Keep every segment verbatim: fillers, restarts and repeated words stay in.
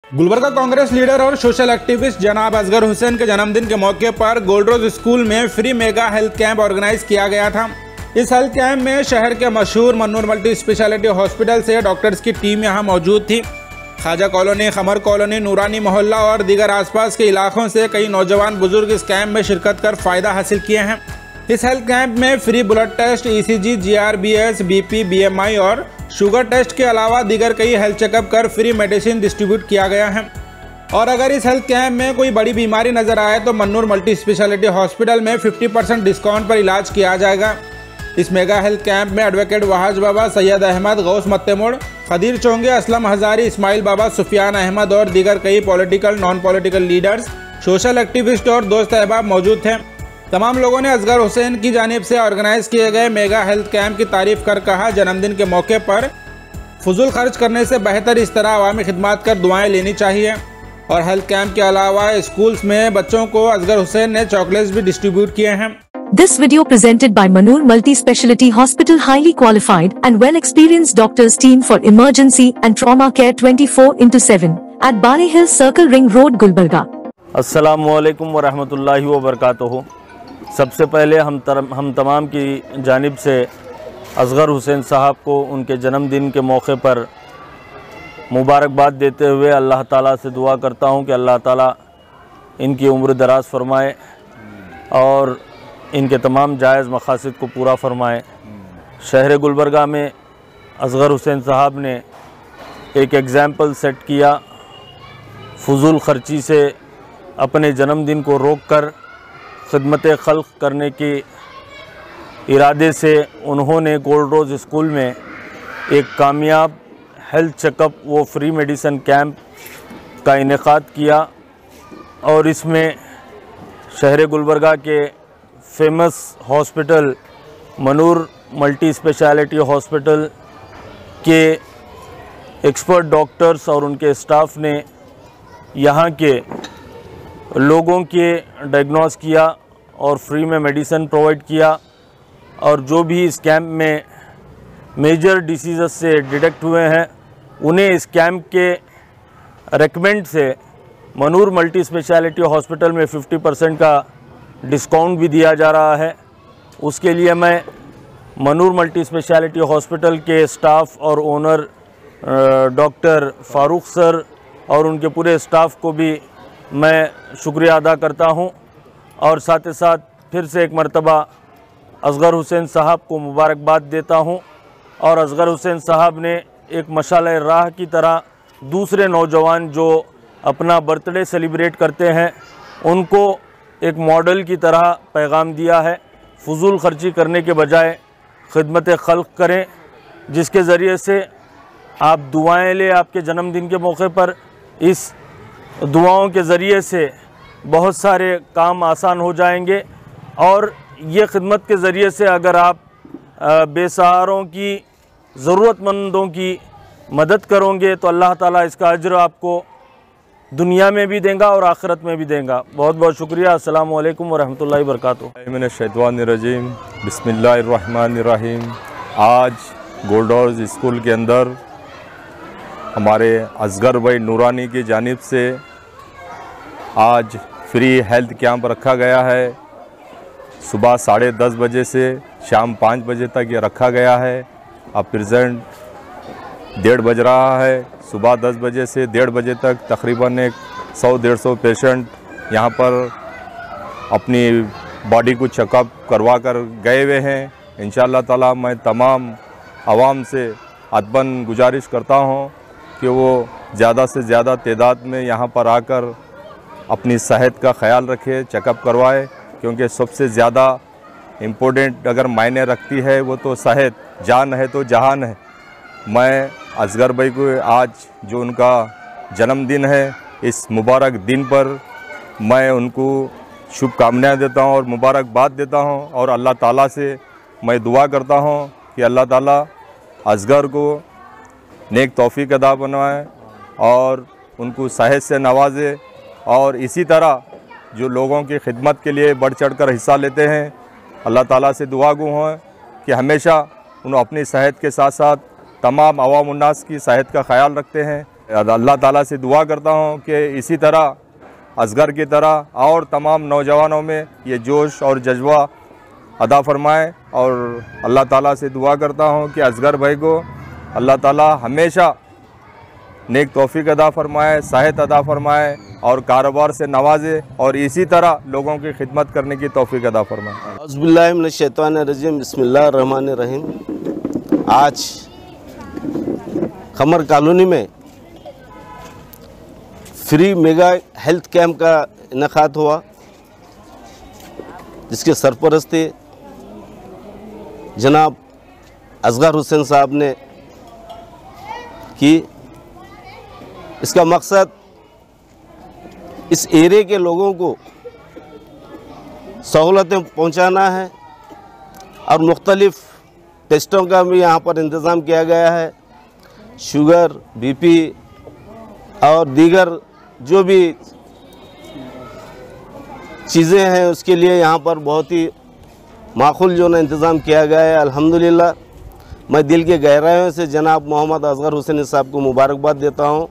Gulbarga Congress leader और social activist जनाब असगर हुसैन के जन्मदिन के मौके पर गोल्ड रोज स्कूल में free mega health camp organise किया गया था। इस हेल्थ कैंप में शहर के मशहूर मन्नूर मल्टी स्पेशलिटी हॉस्पिटल से डॉक्टर्स की टीम यहां मौजूद थी। ख्वाजा कॉलोनी, खमर कॉलोनी, नूरानी मोहल्ला और दीगर आसपास के इलाकों से कई नौजवान बुजुर्ग इस कैंप में शिरकत कर फायदा हासिल किए हैं। इस हेल्थ कैंप में free blood test, E C G, G R B S, B P, B M I और शुगर टेस्ट के अलावा दीगर कई हेल्थ चेकअप कर फ्री मेडिसिन डिस्ट्रीब्यूट किया गया है। और अगर इस हेल्थ कैंप में कोई बड़ी बीमारी नजर आए तो मन्नूर मल्टी स्पेशलिटी हॉस्पिटल में पचास परसेंट डिस्काउंट पर इलाज किया जाएगा। इस मेगा हेल्थ कैंप में एडवोकेट वहाज बाबा, सैयद अहमद, गौस मत्तेमोड़, खदीर चोंगे, असलम हजारी, इस्माइल बाबा, सुफियान अहमद और दीगर कई political, non political leaders, social activist और दोस्त अहबाब मौजूद थे। तमाम लोगों ने असगर हुसैन की जानिब से ऑर्गेनाइज किए गए मेगा हेल्थ कैंप की तारीफ कर कहा, जन्मदिन के मौके पर फजूल खर्च करने से बेहतर इस तरह अवामी खिदमत कर दुआएं लेनी चाहिए। और हेल्थ कैंप के अलावा स्कूल्स में बच्चों को असगर हुसैन ने चॉकलेट्स भी डिस्ट्रीब्यूट किए हैं। This video presented by Manoor Multi-Speciality Hospital, highly qualified and well-experienced doctors team for emergency and trauma care twenty-four into seven at Bari Hill Circle Ring Road, Gulbarga. अस्सलामुअलैकुम वरहमतुल्लाहि वबरकातुहू। सबसे पहले हम तर, हम तमाम की जानिब से असगर हुसैन साहब को उनके जन्मदिन के मौके पर मुबारकबाद देते हुए अल्लाह ताला से दुआ करता हूं कि अल्लाह ताला इनकी उम्र दराज फरमाए और इनके तमाम जायज़ मकासद को पूरा फरमाए। शहर गुलबर्गा में असगर हुसैन साहब ने एक एग्ज़ाम्पल सेट किया। फजूल खर्ची से अपने जन्मदिन को रोक कर खिदमत खल्क़ करने के इरादे से उन्होंने गोल्ड रोज़ स्कूल में एक कामयाब हेल्थ चेकअप व फ्री मेडिसिन कैंप का इनेकाद किया और इसमें शहर गुलबर्गा के famous hospital Mannur multi speciality hospital के एक्सपर्ट डॉक्टर्स और उनके स्टाफ ने यहाँ के लोगों के डायग्नोस किया और फ्री में मेडिसिन प्रोवाइड किया। और जो भी इस कैंप में मेजर डिसीज़ से डिटेक्ट हुए हैं उन्हें इस कैंप के रेकमेंड से मन्नूर मल्टी स्पेशलिटी हॉस्पिटल में पचास परसेंट का डिस्काउंट भी दिया जा रहा है। उसके लिए मैं मन्नूर मल्टी स्पेशलिटी हॉस्पिटल के स्टाफ और ओनर डॉक्टर फारूक सर और उनके पूरे स्टाफ को भी मैं शुक्रिया अदा करता हूं और साथ ही साथ फिर से एक मरतबा असगर हुसैन साहब को मुबारकबाद देता हूं। और असगर हुसैन साहब ने एक मशाल राह की तरह दूसरे नौजवान जो अपना बर्थडे सेलिब्रेट करते हैं उनको एक मॉडल की तरह पैगाम दिया है। फजूल खर्ची करने के बजाय खिदमत खल्क़ करें, जिसके ज़रिए से आप दुआएं लें। आपके जन्मदिन के मौके पर इस दुआओं के ज़रिए से बहुत सारे काम आसान हो जाएंगे और ये खिदमत के ज़रिए से अगर आप बेसहारों की, ज़रूरतमंदों की मदद करोगे तो अल्लाह ताला इसका अज्र आपको दुनिया में भी देगा और आखिरत में भी देगा। बहुत बहुत शुक्रिया। अस्सलामु अलैकुम वरहमतुल्लाहि वबरकातुहू। मिनश शैतानिर-रजीम, बिस्मिल्लाहिर्रहमानिर्रहीम। आज गोल्ड रोज स्कूल के अंदर हमारे असगर भाई नूरानी की जानिब से आज फ्री हेल्थ कैंप रखा गया है। सुबह साढ़े दस बजे से शाम पाँच बजे तक ये रखा गया है। अब प्रेजेंट डेढ़ बज रहा है। सुबह दस बजे से डेढ़ बजे तक तकरीबन एक सौ डेढ़ सौ पेशेंट यहाँ पर अपनी बॉडी को चेकअप करवा कर गए हुए हैं। इंशाअल्लाह ताला मैं तमाम आवाम से अदबन गुजारिश करता हूँ कि वो ज़्यादा से ज़्यादा तादाद में यहाँ पर आकर अपनी सेहत का ख्याल रखे, चेकअप करवाए, क्योंकि सबसे ज़्यादा इम्पोर्टेंट अगर मायने रखती है वो तो सेहत, जान है तो जहान है। मैं असगर भाई को आज जो उनका जन्मदिन है, इस मुबारक दिन पर मैं उनको शुभकामनाएं देता हूं और मुबारकबाद देता हूं और अल्लाह ताला से मैं दुआ करता हूं कि अल्लाह ताला असगर को नेक तौफीक अदा बनवाए और उनको सेहत से नवाजे और इसी तरह जो लोगों की खिदमत के लिए बढ़ चढ़ कर हिस्सा लेते हैं, अल्लाह ताला से दुआ गो हैं कि हमेशा उन्हें अपनी सेहत के साथ साथ तमाम अवाम उन्नास की सेहत का ख्याल रखते हैं अल्लाह ताला से दुआ करता हूँ कि इसी तरह असगर की तरह और तमाम नौजवानों में ये जोश और जज्बा अदा फरमाए, और अल्लाह ताला से दुआ करता हूँ कि असगर भाई को अल्लाह ताला हमेशा नेक तौफीक अदा फरमाए, सेहत अदा फरमाए और कारोबार से नवाजे, और इसी तरह लोगों की खिदमत करने की तौफीक अदा फरमाए। औज़ुबिल्लाहि मिनश शैतानिर रजीम, बिस्मिल्लाहिर रहमानिर रहीम। आज खमर कॉलोनी में फ्री मेगा हेल्थ कैंप का इनेकाद हुआ, जिसके सरपरस्ती जनाब असगर हुसैन साहब ने की। इसका मकसद इस एरिया के लोगों को सहूलतें पहुंचाना है और मुख्तलिफ़ टेस्टों का भी यहाँ पर इंतज़ाम किया गया है। शुगर, बीपी और दीगर जो भी चीज़ें हैं उसके लिए यहाँ पर बहुत ही माकूल जो ना इंतज़ाम किया गया है। अल्हम्दुलिल्लाह, मैं दिल के गहराइयों से जनाब मोहम्मद असगर हुसैन साहब को मुबारकबाद देता हूँ।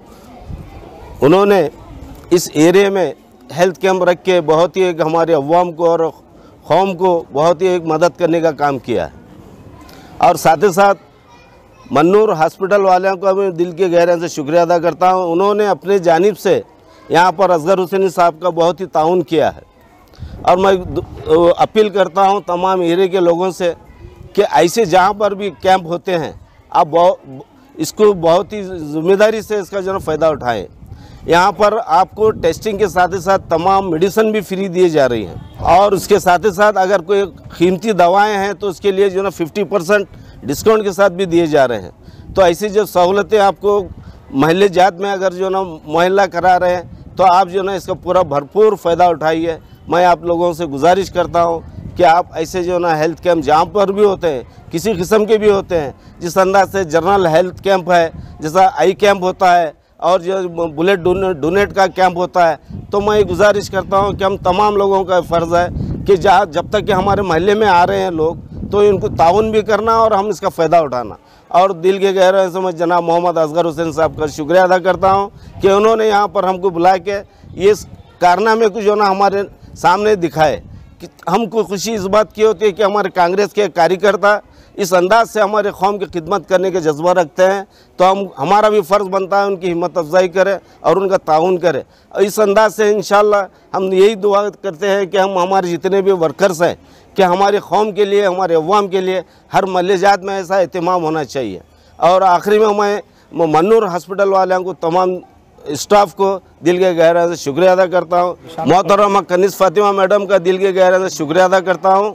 उन्होंने इस एरिया में हेल्थ कैंप रख के बहुत ही एक हमारे अवाम को और कौम को बहुत ही एक मदद करने का काम किया है। और साथ ही साथ मन्नूर हॉस्पिटल वालों का मैं दिल के गहराइयों से शुक्रिया अदा करता हूँ। उन्होंने अपने जानिब से यहाँ पर असगर हुसैन साहब का बहुत ही ताउन किया है, और मैं अपील करता हूँ तमाम एरिया के लोगों से कि ऐसे जहाँ पर भी कैंप होते हैं आप बहुत इसको बहुत ही ज़िम्मेदारी से इसका जो फ़ायदा उठाएं। यहाँ पर आपको टेस्टिंग के साथ ही साथ तमाम मेडिसिन भी फ्री दिए जा रही हैं, और उसके साथ ही साथ अगर कोई कीमती दवाएं हैं तो उसके लिए जो ना फिफ्टी परसेंट डिस्काउंट के साथ भी दिए जा रहे हैं। तो ऐसी जो सहूलतें आपको महल्ले जात में अगर जो ना मुहैया करा रहे हैं तो आप जो ना इसका पूरा भरपूर फ़ायदा उठाइए। मैं आप लोगों से गुजारिश करता हूँ कि आप ऐसे जो ना हेल्थ कैंप जहाँ पर भी होते हैं, किसी किस्म के भी होते हैं, जिस अंदाज से जनरल हेल्थ कैंप है, जैसा आई कैंप होता है और जो ब्लड डोनेट का कैंप होता है, तो मैं गुजारिश करता हूँ कि हम तमाम लोगों का फ़र्ज़ है कि जहाँ जब तक कि हमारे महल्ले में आ रहे हैं लोग तो इनको ताउन भी करना और हम इसका फ़ायदा उठाना। और दिल के गहराइयों से मैं जनाब मोहम्मद असगर हुसैन साहब का शुक्रिया अदा करता हूँ कि उन्होंने यहाँ पर हमको बुला के ये कारनामे को जो ना हमारे सामने दिखाए। कि हमको खुशी इस बात की होती है कि हमारे कांग्रेस के कार्यकर्ता इस अंदाज से हमारे कौम की खिदमत करने के जज्बा रखते हैं, तो हम हमारा भी फ़र्ज़ बनता है उनकी हिम्मत अफजाई करें और उनका ताउन करें। और इस अंदाज से इंशाअल्लाह हम यही दुआ करते हैं कि हम हमारे जितने भी वर्कर्स हैं कि हमारे कौम के लिए, हमारे अवाम के लिए हर महल्ले जात में ऐसा एहतमाम होना चाहिए। और आखिरी में मैं मन्नूर हॉस्पिटल वालों को, तमाम स्टाफ को दिल के गहराइयों से शुक्रिया अदा करता हूँ। मोहतरमा कनीज़ फातिमा मैडम का दिल के गहराइयों से शुक्रिया अदा करता हूँ,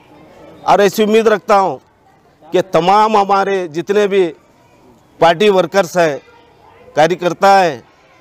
और ऐसी उम्मीद रखता हूँ कि तमाम हमारे जितने भी पार्टी वर्कर्स हैं, कार्यकर्ता हैं,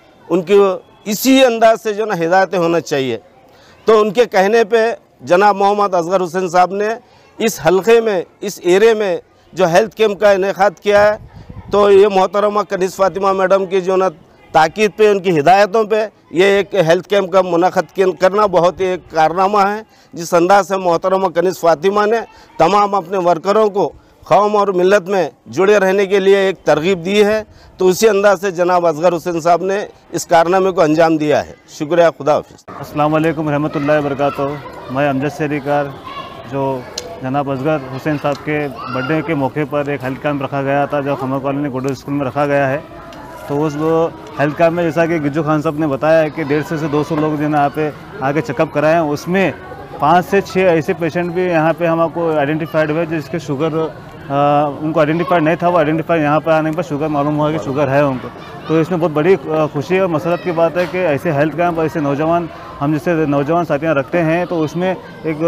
उनकी इसी अंदाज से जो ना हिदायतें होना चाहिए। तो उनके कहने पे जनाब मोहम्मद असगर हुसैन साहब ने इस हलके में, इस एरिया में जो हेल्थ कैंप का इनेकाद किया है, तो ये मोहतरमा कनीज़ फातिमा मैडम की जो ना ताकीद पे, उनकी हिदायतों पे ये एक हेल्थ कैंप का मुनाक़द करना बहुत ही एक कारनामा है, जिस अंदाज से मोहतरमा कनीज़ फातिमा ने तमाम अपने वर्करों को कौम और मिलत में जुड़े रहने के लिए एक तरगीब दी है। तो उसी अंदाज से जनाब असगर हुसैन साहब ने इस कारनामे को अंजाम दिया है। शुक्रिया, खुदा हाफिज़। अस्सलाम वालेकुम रहमतुल्लाहि व बरकातहू। मैं अमजद शरीकार, जो जनाब असगर हुसैन साहब के बर्थडे के मौके पर एक हेल्थ कैंप रखा गया था, जो खमर कॉलोनी गोल्डोज स्कूल में रखा गया है। तो उस हेल्थ कैंप में जैसा कि गिज्जू खान साहब ने बताया है कि डेढ़ सौ से दो सौ लोग जो है यहाँ पे आके चेकअप कराए हैं, उसमें पाँच से छः ऐसे पेशेंट भी यहाँ पे हमको आइडेंटिफाइड हुए जिसके शुगर आ, उनको आइडेंटिफाइड नहीं था, वो आइडेंटिफाइड यहाँ पर आने पर शुगर मालूम हुआ कि शुगर है उनको। तो इसमें बहुत बड़ी खुशी और मसरत की बात है कि ऐसे हेल्थ कैंप, ऐसे नौजवान हम जैसे नौजवान साथियाँ रखते हैं, तो उसमें एक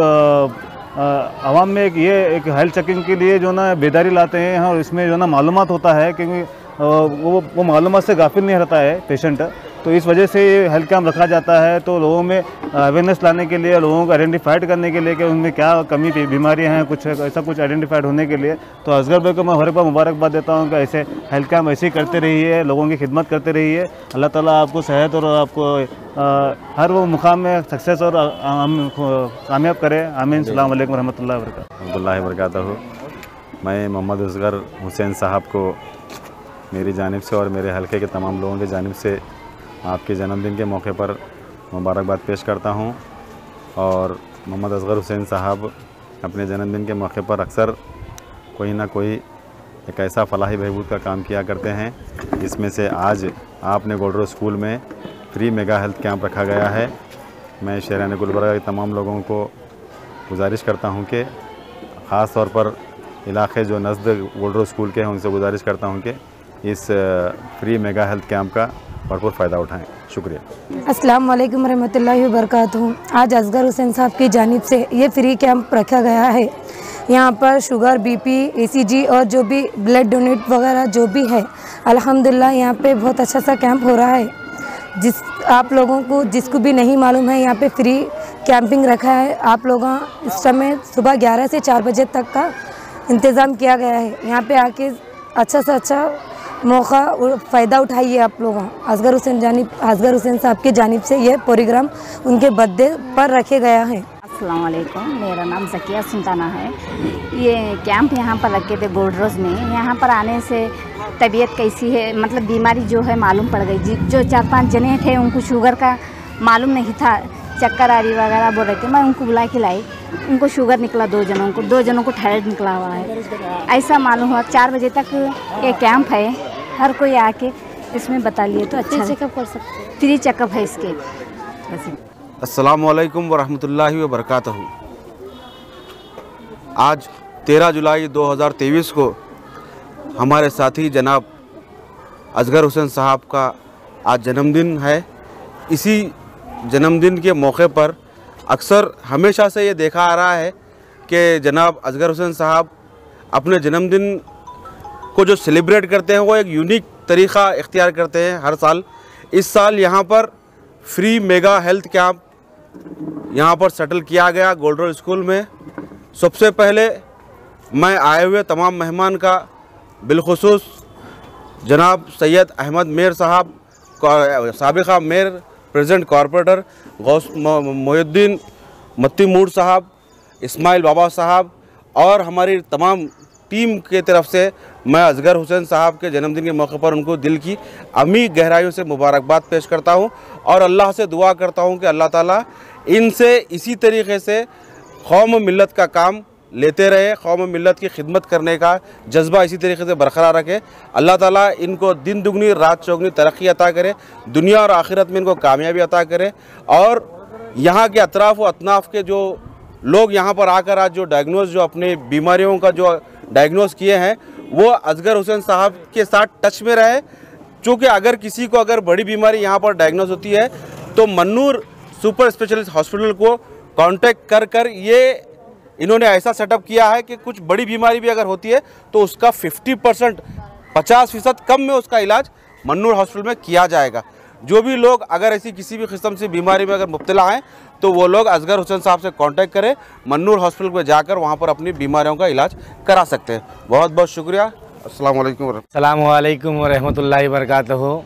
आवाम में एक ये एक हेल्थ चेकिंग के लिए जो ना बेदारी लाते हैं, और इसमें जो ना मालूमात होता है, क्योंकि वो वो मालूमात से गाफिल नहीं रहता है पेशेंट। तो इस वजह से ये हेल्थ कैंप रखा जाता है, तो लोगों में अवेयरनेस लाने के लिए, लोगों को आइडेंटिफाइड करने के लिए कि उनमें क्या कमी बीमारियां हैं, कुछ ऐसा कुछ आइडेंटिफाइड होने के लिए। तो असगर भाई को मैं हर बार मुबारकबाद देता हूं कि ऐसे हेल्थ कैंप ऐसे ही करते रहिए, लोगों की खिदमत करते रहिए। अल्लाह ताला आपको सेहत और आपको आ, हर वो मुकाम में सक्सेस और कामयाब करे। आमीन। अस्सलाम वालेकुम रहमतुल्लाहि व बरकातहू। मैं मोहम्मद असगर हुसैन साहब को मेरी जानिब से और मेरे हलके के तमाम लोगों की जानिब से आपके जन्मदिन के मौके पर मुबारकबाद पेश करता हूं। और मोहम्मद असगर हुसैन साहब अपने जन्मदिन के मौके पर अक्सर कोई ना कोई एक ऐसा फलाही बहबूद का काम किया करते हैं, जिसमें से आज आपने गोल्डरो स्कूल में फ्री मेगा हेल्थ कैंप रखा गया है। मैं शहरान गुलबर्गा के तमाम लोगों को गुजारिश करता हूं कि ख़ास तौर पर इलाके जो नज़दीक गोल्डरो स्कूल के हैं उनसे गुजारिश करता हूं कि इस फ्री मेगा हेल्थ कैंप का भरपूर फ़ायदा उठाएं। शुक्रिया। अस्सलाम वालेकुम रहमतुल्लाहि व बरकातहू। आज असगर हुसैन साहब की जानिब से ये फ्री कैंप रखा गया है। यहाँ पर शुगर, बीपी, ईसीजी और जो भी ब्लड डोनेट वगैरह जो भी है, अल्हम्दुलिल्लाह यहाँ पे बहुत अच्छा सा कैंप हो रहा है। जिस आप लोगों को जिसको भी नहीं मालूम है, यहाँ पे फ्री कैंपिंग रखा है। आप लोगों इस समय सुबह ग्यारह से चार बजे तक का इंतज़ाम किया गया है। यहाँ पे आके अच्छा से अच्छा मौका फ़ायदा उठाइए आप लोगों। असगर हुसैन जानिब असगर हुसैन साहब की जानिब से यह प्रोग्राम उनके बर्थडे पर रखे गया है। अस्सलाम वालेकुम, मेरा नाम ज़किया सुल्ताना है। ये कैंप यहाँ पर रखे थे गोल्डरोज में। यहाँ पर आने से तबीयत कैसी है, मतलब बीमारी जो है मालूम पड़ गई। जो चार पांच जने थे उनको शुगर का मालूम नहीं था, चक्कर आ रही वगैरह बोल रहे थे। मैं उनको बुला के लाई, उनको शुगर निकला, दो जनों को दो जनों को थायराइड निकला हुआ है। ऐसा मालूम हुआ। चार बजे तक ये कैंप है, हर कोई आके इसमें बता लिए तो अच्छा चेकअप कर सकते हैं। फ्री चेकअप है इसके। अस्सलामु अलैकुम वरहमतुल्लाहि व बरकातहू। आज तेरह जुलाई दो हज़ार तेईस को हमारे साथी जनाब असगर हुसैन साहब का आज जन्मदिन है। इसी जन्मदिन के मौके पर अक्सर हमेशा से ये देखा आ रहा है कि जनाब असगर हुसैन साहब अपने जन्मदिन को जो सेलिब्रेट करते हैं वो एक यूनिक तरीक़ा इख्तियार करते हैं हर साल। इस साल यहाँ पर फ्री मेगा हेल्थ कैंप यहाँ पर सेटल किया गया गोल्डरो स्कूल में। सबसे पहले मैं आए हुए तमाम मेहमान का बिलखुसूस जनाब सैयद अहमद मेयर साहब, साबिक़ा mayor, present corporator Ghaus Mohiuddin Mattimood साहब, इस्माइल बाबा साहब और हमारी तमाम टीम के तरफ से मैं असगर हुसैन साहब के जन्मदिन के मौके पर उनको दिल की अमीर गहराइयों से मुबारकबाद पेश करता हूं और अल्लाह से दुआ करता हूं कि अल्लाह ताला इनसे इसी तरीके से कौम मिल्लत का काम लेते रहे, कौम मिल्लत की खिदमत करने का जज्बा इसी तरीके से बरकरार रखे। अल्लाह ताला इनको दिन दुगनी रात चौगनी तरक्की अता करे, दुनिया और आखिरत में इनको कामयाबी अता करे। और यहाँ के अतराफ़ व अतनाफ़ के जो लोग यहाँ पर आकर आज जो डायग्नोज जो अपने बीमारियों का जो डायग्नोज किए हैं वो असगर हुसैन साहब के साथ टच में रहे। चूँकि अगर किसी को अगर बड़ी बीमारी यहाँ पर डायग्नोज होती है तो मन्नूर सुपर स्पेशलिस्ट हॉस्पिटल को कांटेक्ट कर कर ये इन्होंने ऐसा सेटअप किया है कि कुछ बड़ी बीमारी भी अगर होती है तो उसका पचास परसेंट पचास फीसद कम में उसका इलाज मन्नूर हॉस्पिटल में किया जाएगा। जो भी लोग अगर ऐसी किसी भी किस्म से बीमारी में अगर मुब्तला हैं तो वो लोग असगर हुसैन साहब से कांटेक्ट करें, मन्नूर हॉस्पिटल में जाकर वहाँ पर अपनी बीमारियों का इलाज करा सकते हैं। बहुत बहुत शुक्रिया। अस्सलाम वालेकुम अस्सलाम वालेकुम व रहमतुल्लाहि व बरकातहू।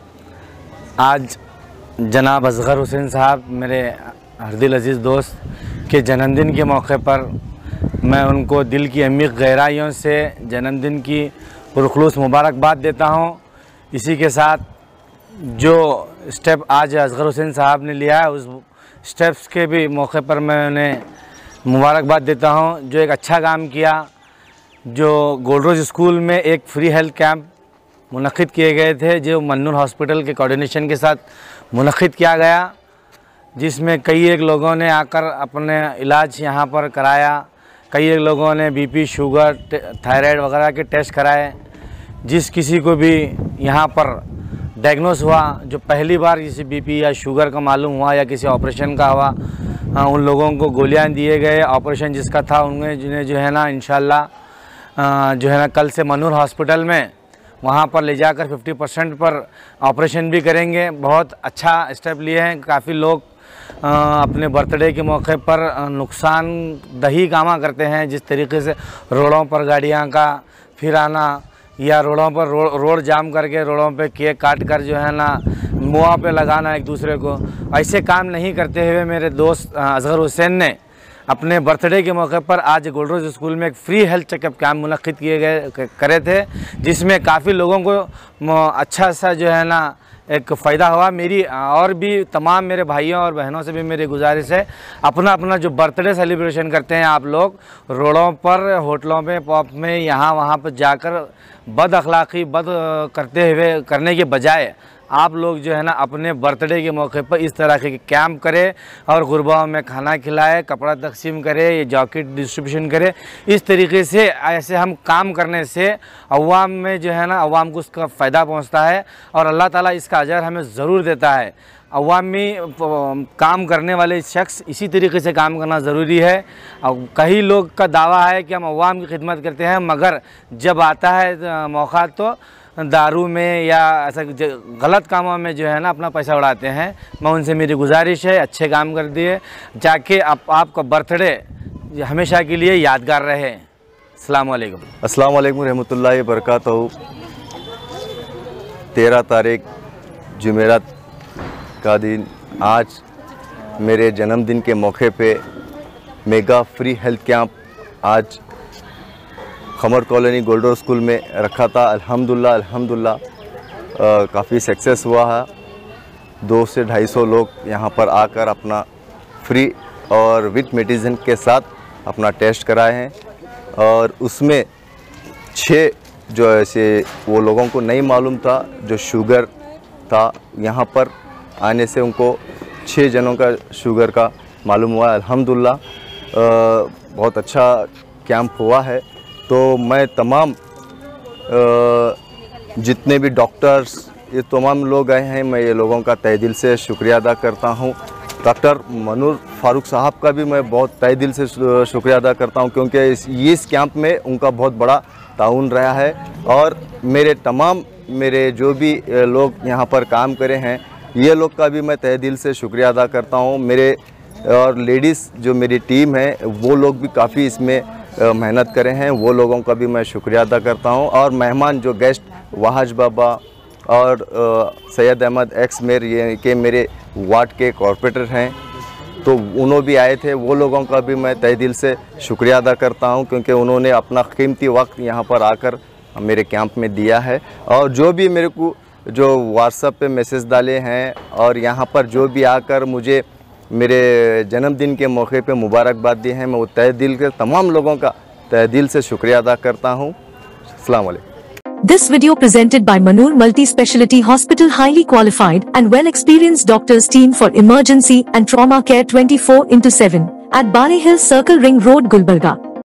आज जनाब असगर हुसैन साहब मेरे हरदिल अजीज़ दोस्त के जन्मदिन के मौके पर मैं उनको दिल की अमीर गहराइयों से जन्मदिन की पुरखलूस मुबारकबाद देता हूँ। इसी के साथ जो स्टेप आज असगर हुसैन साहब ने लिया है उस स्टेप्स के भी मौके पर मैं उन्हें मुबारकबाद देता हूँ। जो एक अच्छा काम किया, जो गोल्डरोज स्कूल में एक फ्री हेल्थ कैंप मुनक़िद किए गए थे जो मन्नूर हॉस्पिटल के कोऑर्डिनेशन के साथ मुनक़िद किया गया, जिसमें कई एक लोगों ने आकर अपने इलाज यहाँ पर कराया। कई एक लोगों ने बीपी, शुगर, थायराइड वगैरह के टेस्ट कराए। जिस किसी को भी यहाँ पर डायग्नोस हुआ, जो पहली बार किसी बीपी या शुगर का मालूम हुआ या किसी ऑपरेशन का हुआ, हाँ, उन लोगों को गोलियाँ दिए गए। ऑपरेशन जिसका था उन्हें जिन्हें जो है ना इंशाल्लाह जो है ना कल से मन्नूर हॉस्पिटल में वहाँ पर ले जाकर पचास परसेंट पर ऑपरेशन भी करेंगे। बहुत अच्छा स्टेप लिए हैं। काफ़ी लोग अपने बर्थडे के मौके पर नुकसान दही कामा करते हैं, जिस तरीके से रोडों पर गाड़ियाँ का फिर आना या रोडों पर रो, रोड जाम करके रोडों पे केक काट कर जो है ना मुँह पे लगाना एक दूसरे को, ऐसे काम नहीं करते हुए मेरे दोस्त असगर हुसैन ने अपने बर्थडे के मौके पर आज गोल्ड रोज स्कूल में एक फ्री हेल्थ चेकअप कैंप मुनक्किद किए गए करे थे, जिसमें काफ़ी लोगों को अच्छा सा जो है ना एक फ़ायदा हुआ। मेरी और भी तमाम मेरे भाइयों और बहनों से भी मेरी गुजारिश है, अपना अपना जो बर्थडे सेलिब्रेशन करते हैं आप लोग रोडों पर, होटलों में, पॉप में, यहाँ वहाँ पर जाकर बद अखलाक़ी बद करते हुए करने के बजाय आप लोग जो है ना अपने बर्थडे के मौके पर इस तरह के कैंप करें और गुरबाओं में खाना खिलाए, कपड़ा तकसीम करे, जैकेट डिस्ट्रीब्यूशन करे। इस तरीके से ऐसे हम काम करने से अवाम में जो है ना अवाम को उसका फ़ायदा पहुंचता है और अल्लाह ताला इसका अजर हमें ज़रूर देता है। अवामी काम करने वाले शख्स इसी तरीके से काम करना ज़रूरी है। और कई लोग का दावा है कि हम अवाम की खिदमत करते हैं, मगर जब आता है मौका तो दारू में या ऐसा गलत कामों में जो है ना अपना पैसा उड़ाते हैं। मैं उनसे मेरी गुजारिश है अच्छे काम कर दिए जाके आप, आपका बर्थडे हमेशा के लिए यादगार रहे। अस्सलाम वालेकुम। अस्सलाम वालेकुम रहमतुल्लाहि बरकातहू। तेरह तारीख जुमेरात का दिन, आज मेरे जन्मदिन के मौके पे मेगा फ्री हेल्थ कैंप आज Khamar colony gold rose school में रखा था। अल्हम्दुलिल्लाह अल्हम्दुलिल्लाह काफ़ी सक्सेस हुआ है। दो से ढाई सौ लोग यहाँ पर आकर अपना फ्री और विथ मेडिसिन के साथ अपना टेस्ट कराए हैं और उसमें छः जो ऐसे वो लोगों को नहीं मालूम था जो शुगर था, यहाँ पर आने से उनको छः जनों का शुगर का मालूम हुआ। अल्हम्दुलिल्लाह बहुत अच्छा कैंप हुआ है। तो मैं तमाम जितने भी डॉक्टर्स ये तमाम लोग आए हैं, मैं ये लोगों का तहे दिल से शुक्रिया अदा करता हूँ। डॉक्टर मनूर फारूक साहब का भी मैं बहुत तहे दिल से शुक्रिया अदा करता हूँ, क्योंकि इस इस कैंप में उनका बहुत बड़ा ताउन रहा है। और मेरे तमाम मेरे जो भी लोग यहाँ पर काम करे हैं, ये लोग का भी मैं तहे दिल से शुक्रिया अदा करता हूँ। मेरे और लेडीज़ जो मेरी टीम है वो लोग भी काफ़ी इसमें मेहनत करे हैं, वो लोगों का भी मैं शुक्रिया अदा करता हूं। और मेहमान जो गेस्ट वहाज बाबा और सैयद अहमद एक्स मेयर ये के मेरे वार्ड के कॉर्पोरेटर हैं, तो उन्होंने भी आए थे, वो लोगों का भी मैं तहे दिल से शुक्रिया अदा करता हूं, क्योंकि उन्होंने अपना कीमती वक्त यहां पर आकर मेरे कैंप में दिया है। और जो भी मेरे को जो व्हाट्सएप पे मैसेज डाले हैं और यहाँ पर जो भी आकर मुझे मेरे जन्मदिन के मौके पे मुबारकबाद दी है, मैं वो तहे दिल के तमाम लोगों का तहे दिल से शुक्रिया अदा करता हूँ। अस्सलाम वालेकुम। This video presented by Manur Multi-Speciality Hospital, highly qualified and well-experienced doctors team for emergency and trauma care twenty-four into seven at Bari Hill Circle Ring Road, Gulbarga.